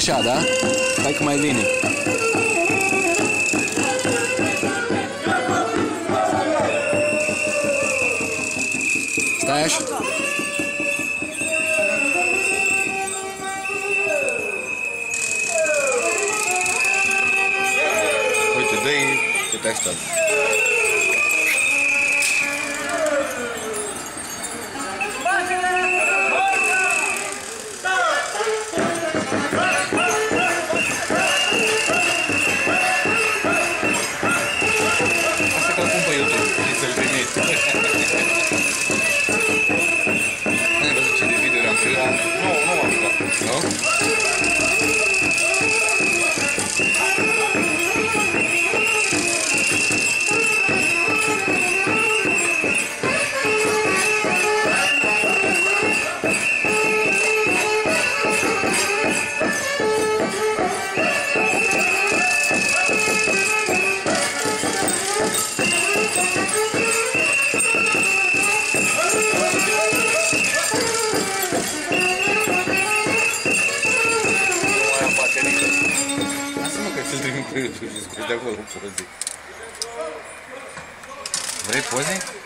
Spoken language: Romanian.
Așa, da? Hai că mai vine. Stai așa. Uite, dă-i că te aștept. Asta că-l pun pe YouTube și să-l trimit. N-ai văzut ce de video am filmat? Nu, nu am jucat. Nu? Lasă-mă că ți-l trimit pe YouTube și scoți de acolo poze. Vrei poze?